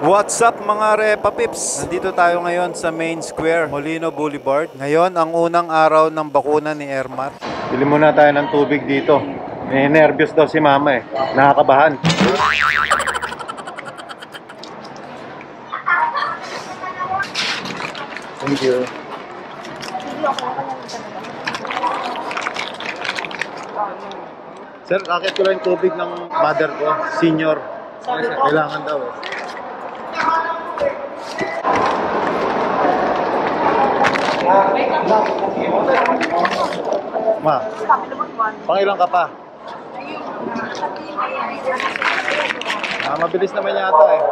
What's up mga Repa Pips? Nandito tayo ngayon sa Main Square, Molino Boulevard. Ngayon, ang unang araw ng bakuna ni Ermat. Bili muna tayo ng tubig dito. Nervous daw si mama eh. Nakakabahan. Thank you. Sir, akit ko lang yung tubig ng mother ko. Senior. Kailangan daw eh. Ma, pangilang ka pa? Mabilis naman yata eh.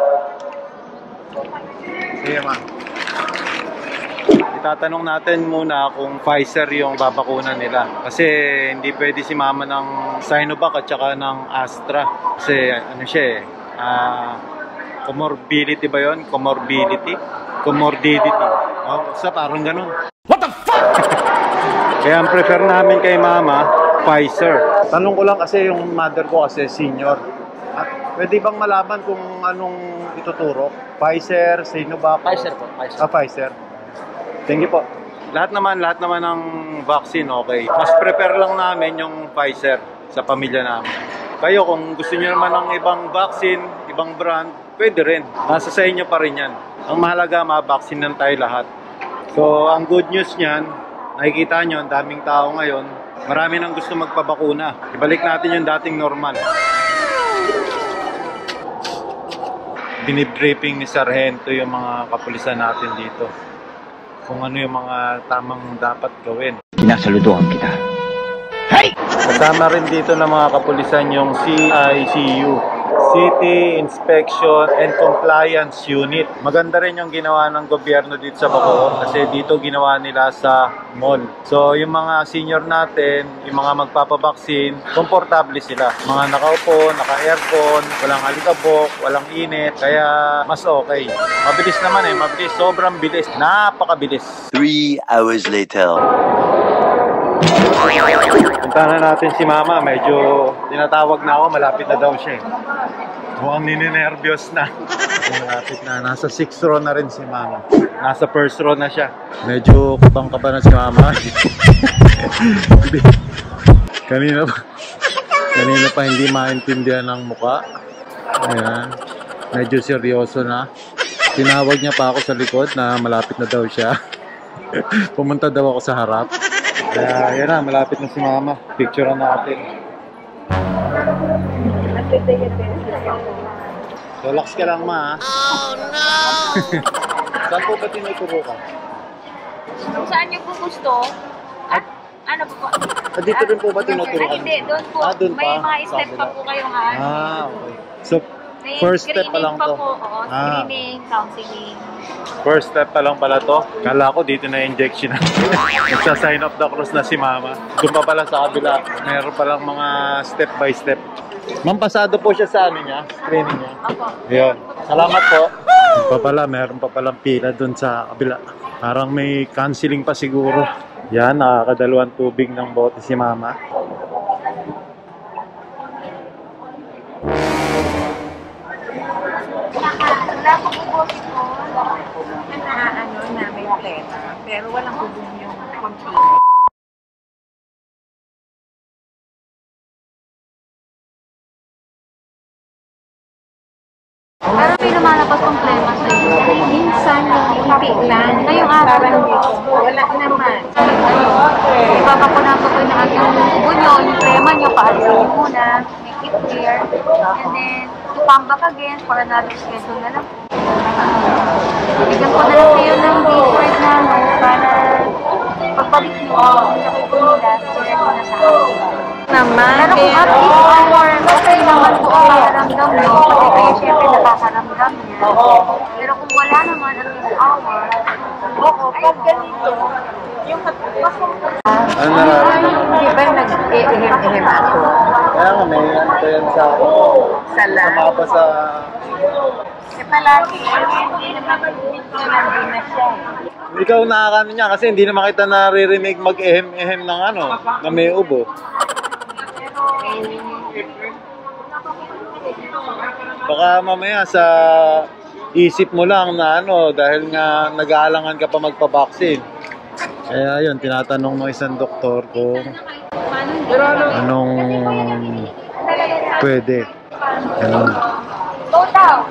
Sige ma. Itatanong natin muna kung Pfizer yung babakunan nila. Kasi hindi pwede si mama ng Sinovac at saka ng Astra. Kasi ano siya eh. Comorbidity ba yun? Comorbidity? Comorbidity. Oh, sa parang ganun. What the fuck? Kaya ang prefer namin kay mama, Pfizer. Tanong ko lang kasi yung mother ko kasi senior. Pwede bang malaman kung anong ituturo? Pfizer, Sinovac? Pfizer po, Pfizer. Pfizer. Thank you po. Lahat naman ng vaccine okay. Mas prefer lang namin yung Pfizer sa pamilya namin. Kayo kung gusto niyo naman ng ibang vaccine, ibang brand, pwede rin. Nasa sa inyo pa rin yan. Ang mahalaga, ma-vaccine lang tayo lahat. So, ang good news niyan, nakikita nyo, ang daming tao ngayon, marami nang gusto magpabakuna. Ibalik natin yung dating normal. Binibriefing ni Sargento yung mga kapulisan natin dito. Kung ano yung mga tamang dapat gawin. Pinasaluduhan kita. Hey! Kasama rin dito ng mga kapulisan yung CICU, City Inspection and Compliance Unit. Maganda rin yung ginawa ng gobyerno dito sa Bacoor kasi dito ginawa nila sa mall. So yung mga senior natin, yung mga magpapabaksin, komportable sila. Mga nakaupo, naka-aircon, walang alikabok, walang init, kaya mas okay. Mabilis naman eh, mabilis, sobrang bilis, napakabilis. 3 hours later. Punta na natin si mama, medyo tinatawag na ako, malapit na daw siya eh. Mukhang nininervyos na. Malapit na, nasa 6th row na rin si mama. Nasa 1st row na siya. Medyo kabang-kaba na si mama. Kanina pa hindi maintindihan ng muka. Ayan. Medyo seryoso na. Tinawag niya pa ako sa likod na malapit na daw siya. Pumunta daw ako sa harap. Kaya yan na, malapit na si mama. Picture natin. Relax ka lang ma. Oh no! Saan po ba tinuturo ka? Kung saan niyo po gusto? At ano po? Dito rin po ba tinuturo ka? Hindi, doon po. Doon may pa? mga step pa po kayo nga. Okay. So, first step pa lang to? Oo, screening, counseling. First step pa lang pala to. Kala ko dito na injection na. Nagsa-sign of the cross na si mama. Doon pa pala sa kabila. Meron palang mga step by step. Ma'am, pasado po siya sa ano niya, screening niya. Opo. Yun. Salamat po. Meron pa palang pila doon sa kabila. Parang may counseling pa siguro. Yan, nakakadalawang tubig ng bote si mama. Wala po po na may plena, pero walang hubog yung konti. Pero may lumalabas problema sa iyo. Minsan yung hipi lang. Ngayong araw wala naman. Ipapapuna ko ng ating ubo nyo, yung plema nyo, paalisin nyo muna, make it clear, and then to come back again for another schedule na lang. Bigyan ko na lang kayo ng date na para pagbalik nyo, nakikita nila, sila na sa akin. Pero kung at least hour, okay naman po ang nakaramdam nyo, kasi kayo syempre nakakaramdam niya. Pero kung wala naman at least hour, oo, pag ganito, yung mas Ano nararamdaman? di ba nag-ihem-ihem ako? Kaya nga, may ano pa yan sa sama pa sa... Kasi palagi, hindi naman nandun na siya. Ikaw nakakano niya kasi hindi naman kita naririnig mag-ehem-ehem ng ano, na may ubo. Baka mamaya sa isip mo lang na ano, dahil nga nag-aalangan ka pa magpa-vaccine. Kaya yun, tinatanong ng isang doktor kung anong pwede. Ganun. Go down.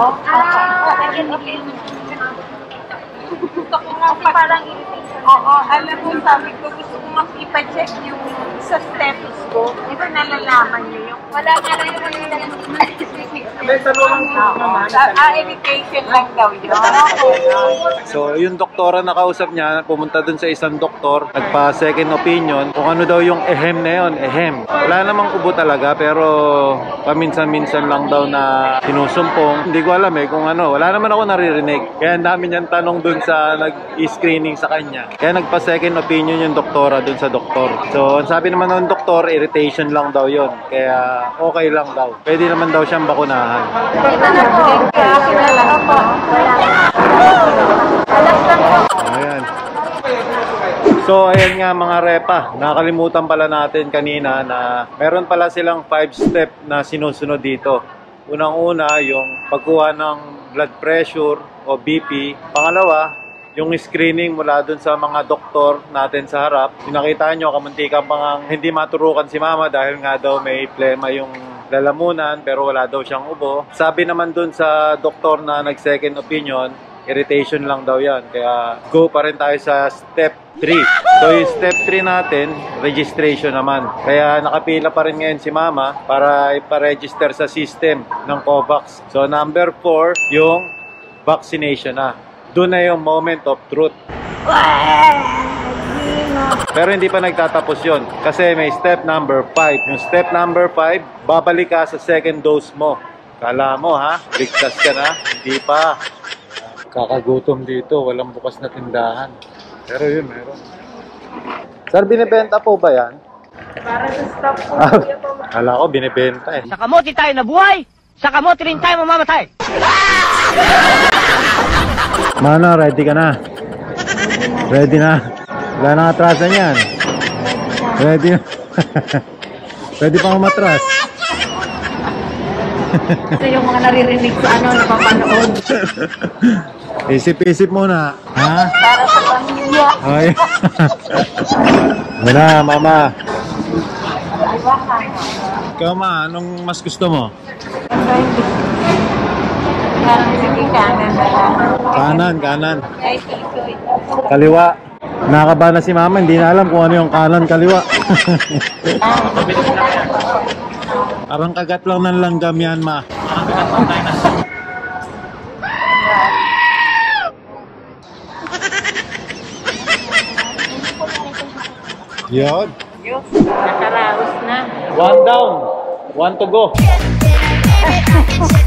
Parang oo, alam mo, sabi ko, gusto ko makipa-check yung sa stethoscope. Ito nalalaman niyo yung wala na rin yung irritation lang daw yun. So, yung doktora na kausap niya, pumunta dun sa isang doktor, nagpa second opinion kung ano daw yung ehem na yun, ehem. Wala namang ubo talaga, pero paminsan-minsan lang daw na sinusumpong. Hindi ko alam kung ano, wala naman ako naririnig. Kaya ang dami niyang tanong dun sa nag-screening sa kanya. Kaya nagpa second opinion yung doktora dun sa doktor. So, ang sabi naman ng doktor, irritation lang daw yun. Kaya okay lang daw. Pwede naman daw siyang bakunahan. Ito na po. Kaya kilala po. Alas lang po. Ayan. So, ayan nga mga repa. Nakalimutan pala natin kanina na meron pala silang 5-step na sinusunod dito. Unang-una, yung pagkuha ng blood pressure o BP. Pangalawa, yung screening mula dun sa mga doktor natin sa harap. Pinakita nyo, kamuntikan pang hindi maturukan si mama dahil nga daw may plema yung lalamunan pero wala daw siyang ubo. Sabi naman dun sa doktor na nag-second opinion, irritation lang daw yan. Kaya go pa rin tayo sa step 3. So yung step 3 natin, registration naman. Kaya nakapila pa rin ngayon si mama para iparegister sa system ng COVAX. So number 4, yung vaccination na. Doon na yung moment of truth. Pero hindi pa nagtatapos yon kasi may step number 5. Yung step number 5, babalik ka sa second dose mo. Kala mo ha, ligtas ka na? Hindi pa. Kakagutom dito, walang bukas na tindahan. Pero yun, meron. Sir, binibenta po ba yan? Para sa stop po. Kala ko binibenta eh. Sa kamote tayo nabuhay, sa kamote rin tayo mamamatay. Mana, ready ka na? Ready na? Wala nang atrasan yan. Ready na? Ready pang matras. Ito yung mga naririnig sa napapanood. Isip-isip muna. Ha? Para sa pamilya. Ay. Wala, mama. Ikaw ma, anong mas gusto mo? Sige, kanan na lang. Kanan, kanan. Ay, sikoy. Kaliwa. Nakakaba na si mama, hindi na alam kung ano yung kanan, kaliwa. Parang kagat lang ng langgam yan, ma. Yun. Yun, nakaraos na. 1 down, 1 to go.